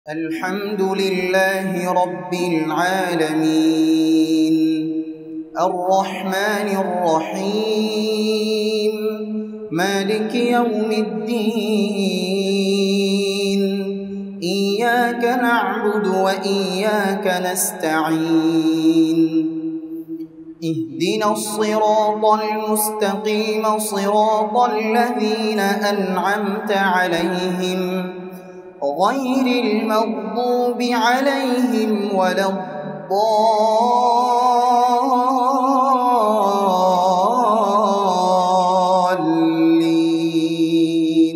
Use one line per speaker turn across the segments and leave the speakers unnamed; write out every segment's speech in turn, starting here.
الحمد لله رب العالمين الرحمن الرحيم مالك يوم الدين إياك نعبد وإياك نستعين اهدنا الصراط المستقيم صراط الذين أنعمت عليهم غير المغضوب عليهم ولا الضالين.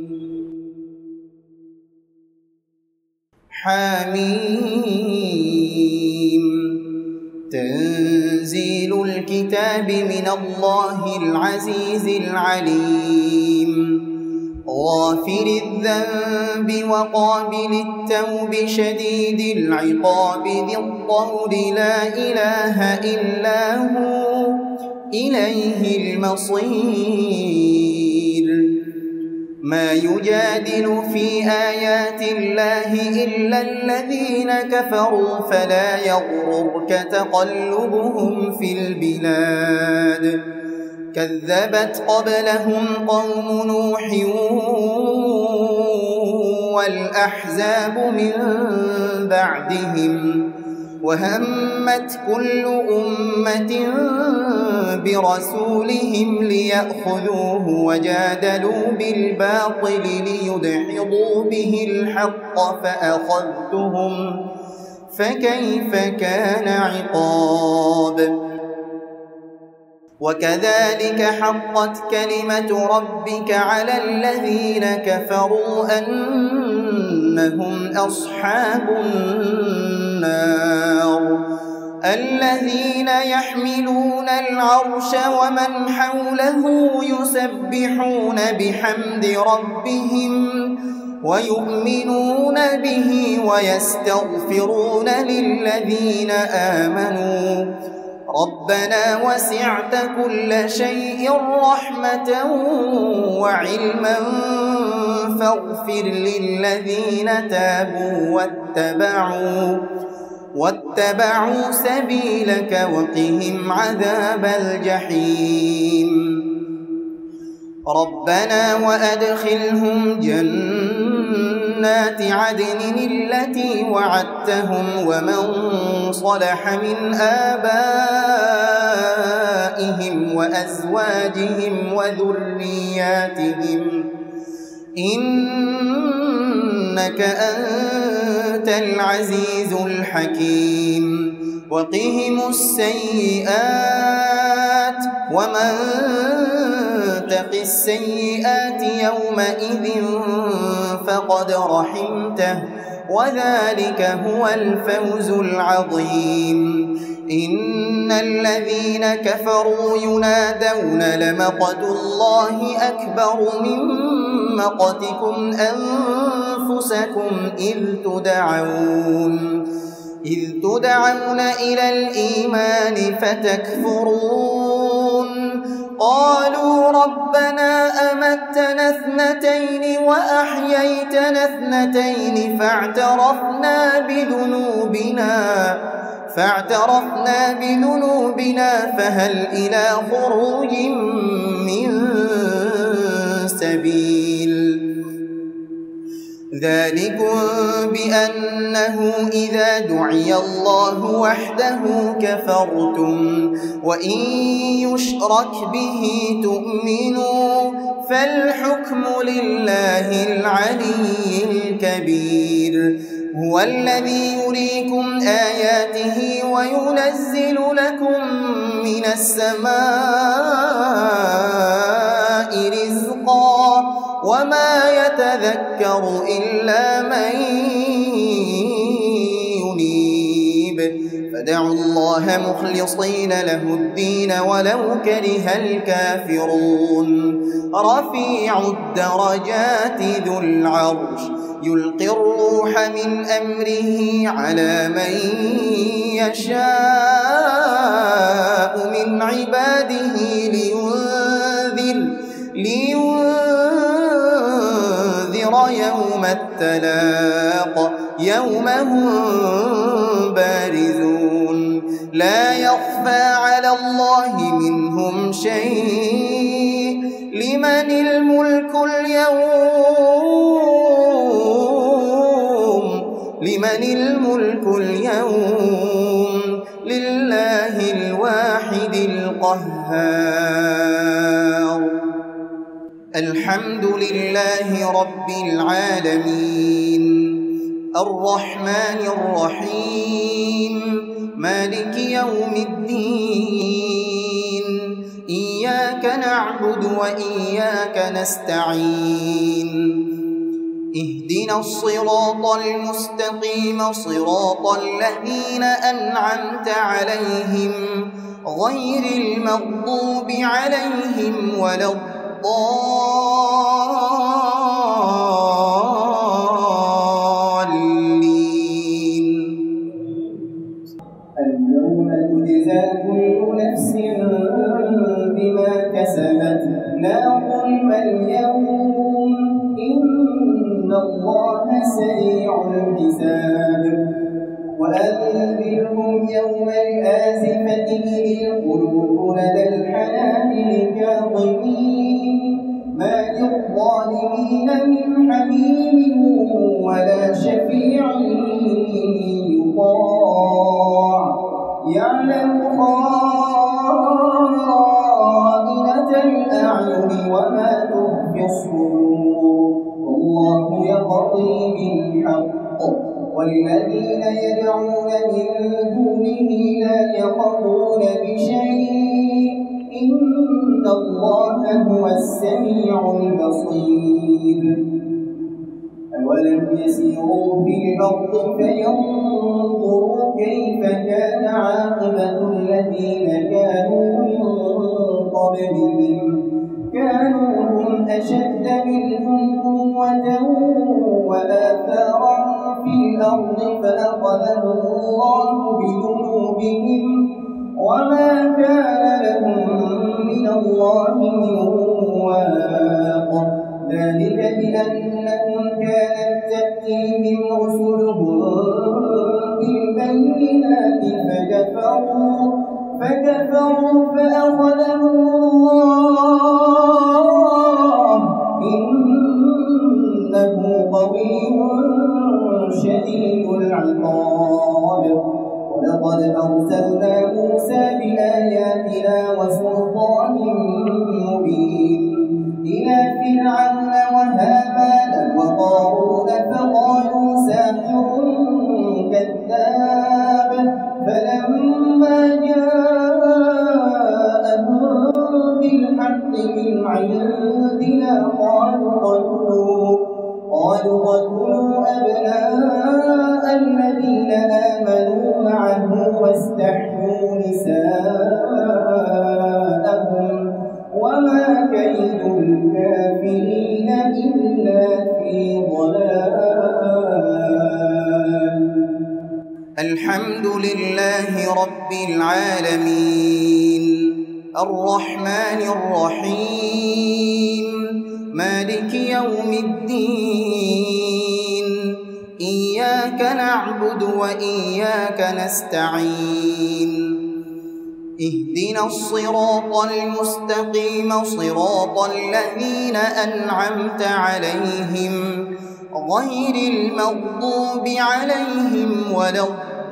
حميم. تنزيل الكتاب من الله العزيز العليم غافر الذنب وقابل التوب شديد العقاب ذي الطول لا إله إلا هو إليه المصير. ما يجادل في آيات الله إلا الذين كفروا فلا يغررك تقلبهم في البلاد. كذبت قبلهم قوم نوح والأحزاب من بعدهم وهمت كل أمة برسولهم ليأخذوه وجادلوا بالباطل ليدحضوا به الحق فأخذتهم فكيف كان عقاب. وكذلك حقت كلمة ربك على الذين كفروا أنهم أصحاب النار. الذين يحملون العرش ومن حوله يسبحون بحمد ربهم ويؤمنون به ويستغفرون للذين آمنوا ربنا وسعت كل شيء رحمة وعلما فاغفر للذين تابوا واتبعوا سبيلك وقهم عذاب الجحيم. ربنا وأدخلهم جنات عدن التي وعدتهم ومن صلح من آبائهم وأزواجهم وذرياتهم إنك أنت العزيز الحكيم. وقهم السيئات ومن تق السيئات يومئذ فقد رحمته وذلك هو الفوز العظيم. إن الذين كفروا ينادون لمقت الله أكبر من مقتكم أنفسكم إذ تدعون إلى الإيمان فتكفرون. قالوا ربنا أمتنا اثنتين وأحييتنا اثنتين فاعترفنا بذنوبنا فهل إلى خروج من سبيل. ذلكم بأنه إذا دعي الله وحده كفرتم وإن يشرك به تؤمنوا فالحكم لله العلي الكبير. هو الذي يريكم آياته وينزل لكم من السماء رزقا وما يتذكر إلا من ينيب. فادعوا الله مخلصين له الدين ولو كره الكافرون. رفيع الدرجات ذو العرش يلقي الروح من أمره على من يشاء من عباده لينذر يوم التلاق يوم هم بارزون لا يخفى على الله منهم شيء لمن الملك اليوم لله الواحد القهار الحمد لله رب العالمين الرحمن الرحيم مالك يوم الدين إياك نعبد وإياك نستعين اهدنا الصراط المستقيم صراط الذين أنعمت عليهم غير المغضوب عليهم ولا الضالين اليوم تجزى كل نفس بما كسبت لا ظلم اليوم إن الله سريع الحساب وأنذرهم يوم الآزفة إذ القلوب لدى الحناجر كاظمين ما للظالمين من حميم ولا شفيع يطاع يعلم خائنة الأعين وما تخفي الصدور والله يقضي بالحق والذين يدعون من دونه لا يقضون بشيء إن الله هو السميع البصير أولم يسيروا في الأرض فينظروا كيف كان عاقبة الذين كانوا من قبلهم كانوا هم أشد منهم قوة وآثارا في الأرض فأخذهم الله بذنوبهم وما كان لهم من الله من واق ذلك بأنهم كانت تأتيهم رسلهم بالبينات فكفروا فأخذهم الله إنه قوي شديد العقاب ولقد أرسلنا موسى بآياتنا وسلطان مبين إلى فرعون وهامان وقارون فقالوا ساحر كذاب فلما جاءهم بالحق من عندنا قالوا قتلوا أبناء الذين آمنوا معه واستحيوا نساءهم وما كيد الكافرين إلا في ضلال الحمد لله رب العالمين الرحمن الرحيم مالك يوم الدين إياك نعبد وإياك نستعين اهدنا الصراط المستقيم صراط الذين أنعمت عليهم غير المغضوب عليهم ولا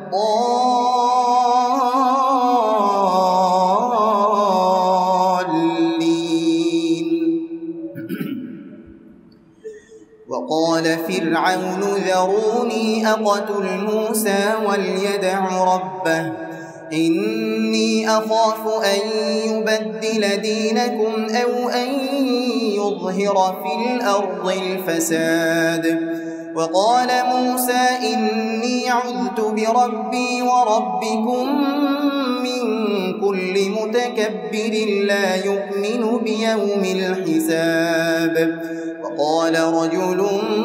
الضالين وقال فرعون ذروني أقتل موسى وليدع ربه إني أخاف أن يبدل دينكم أو أن يظهر في الأرض الفساد وقال موسى إني عذت بربي وربكم من كل متكبر لا يؤمن بيوم الحساب وقال رجل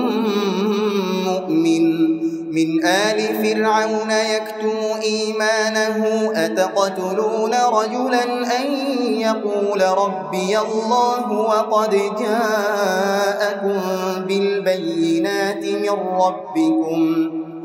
مؤمن من آل فرعون يكتم إيمانه أتقتلون رجلا أن يقول ربي الله وقد جاءكم بالبينات من ربكم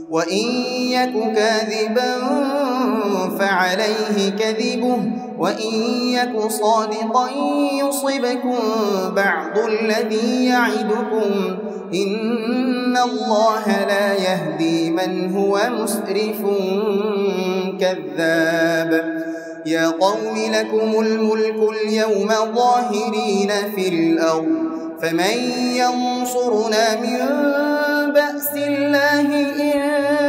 وإن يك كاذبا فعليه كذبه وإن يك صادقا يصبكم بعض الذي يعدكم إن الله لا يهدي من هو مسرف كذاب يا قوم لكم الملك اليوم ظاهرين في الأرض فمن ينصرنا من بأس الله إن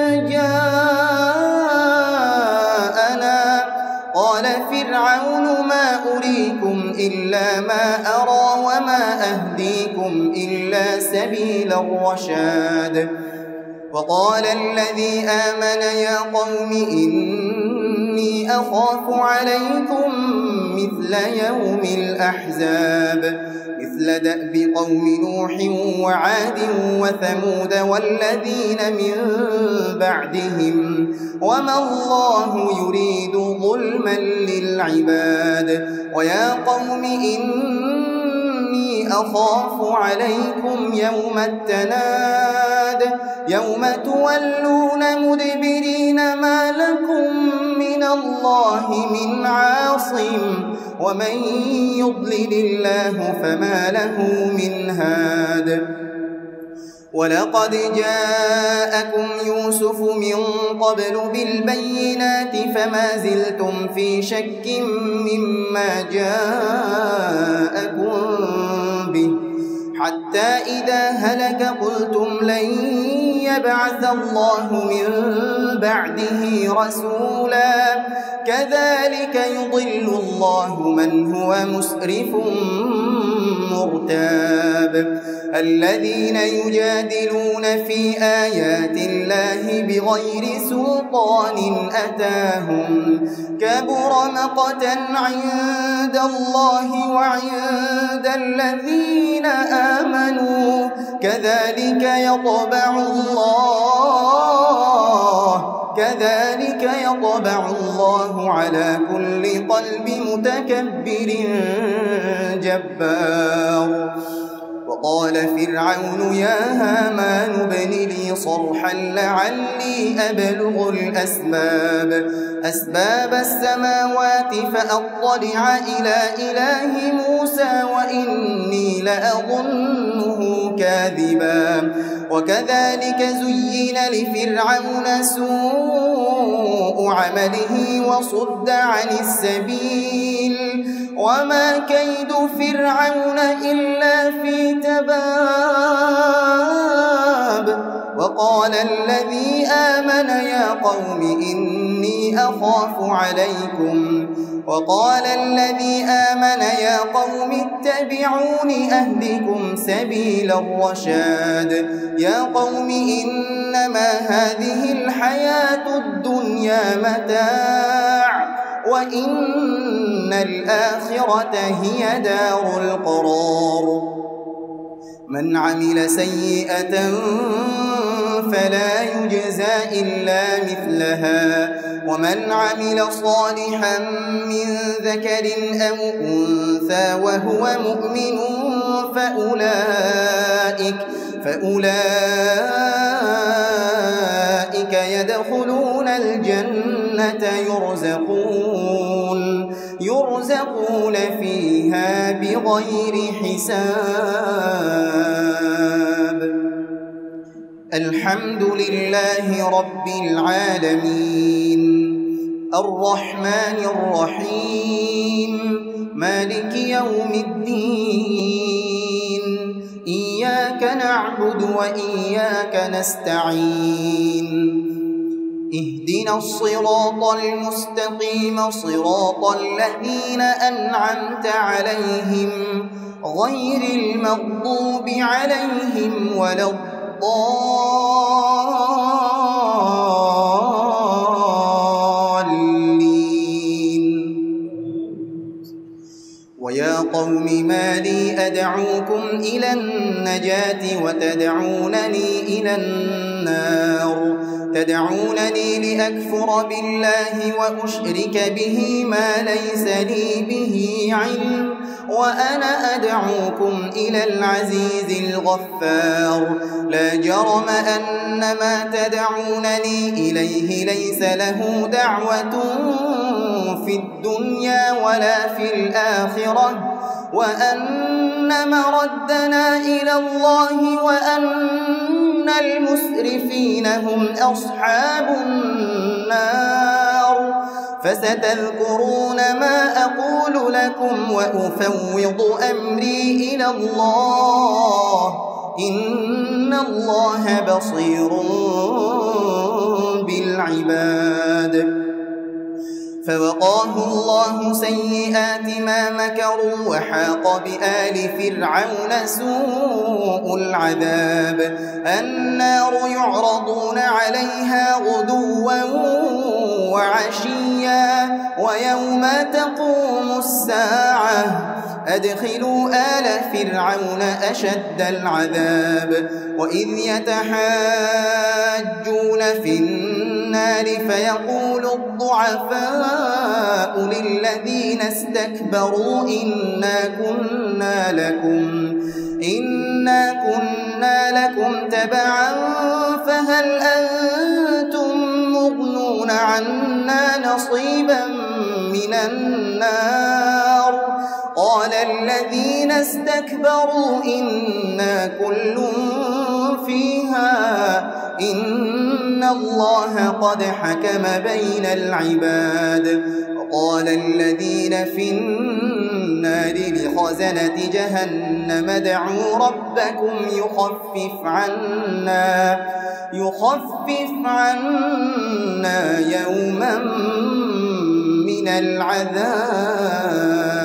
جاءنا قال فرعون ما أريكم إلا ما أرى وما أهديكم إلا سبيل الرشاد وقال الذي آمن يا قوم إني أخاف عليكم مثل يوم الأحزاب مثل دأب قوم نوح وعاد وثمود والذين من بعدهم وما الله يريد ظلما للعباد ويا قوم إني أخاف عليكم يوم التناد يوم تولون مدبرين ما لكم من الله من عاصم ومن يضلل الله فما له من هاد ولقد جاءكم يوسف من قبل بالبينات فما زلتم في شك مما جاءكم به حتى إذا هلك قلتم لن يبعث الله من بعده رسولا كذلك يضل الله من هو مسرف مرتاب الذين يجادلون في آيات الله بغير سلطان أتاهم كبر مقتا عند الله وعند الذين آمنوا كذلك يطبع الله على كل قلب متكبر جبار وقال فرعون يا هامان ابن لي صرحا لعلي أبلغ أسباب السماوات فأطلع إلى إله موسى وإني لأظنه كاذبا وكذلك زين لفرعون سوء عمله وصد عن السبيل وما كيد فرعون إلا في تباب وقال الذي آمن يا قوم إني أخاف اتبعون أهدكم سبيل الرشاد يا قوم إنما هذه الحياة الدنيا متاع وإن الآخرة هي دار القرار من عمل سيئة فلا يجزى إلا مثلها ومن عمل صالحا من ذكر أو أنثى وهو مؤمن فأولئك يدخلون الجنة يرزقون فيها بغير حساب الحمد لله رب العالمين الرحمن الرحيم مالك يوم الدين إياك نعبد وإياك نستعين اهدنا الصراط المستقيم صراط الذين أنعمت عليهم غير المغضوب عليهم ولا الضالين ويا قوم ما لي أدعوكم إلى النجاة وتدعونني إلى النار تدعونني لأكفر بالله وأشرك به ما ليس لي به علم وأنا أدعوكم إلى العزيز الغفار لا جرم أن ما تدعونني إليه ليس له دعوة في الدنيا ولا في الآخرة وأن مردنا إلى الله وأن المسرفين هم أصحاب النار فستذكرون ما أقول لكم وأفوض أمري إلى الله إن الله بصير بالعباد فوقاه الله سيئات ما مكروا وحاق بآل فرعون سوء العذاب النار يعرضون عليها غدوا وعشيا ويوم تقوم الساعة أدخلوا آل فرعون أشد العذاب وإذ يتحاجون في النار فيقول الضعفاء للذين استكبروا إنا كنا لكم تبعا فهل أنتم مغنون عنا نصيبا من النار قال الذين استكبروا إنا كل فيها إن الله قد حكم بين العباد وقال الذين في النار لخزنة جهنم ادعوا ربكم يخفف عنا يوما من العذاب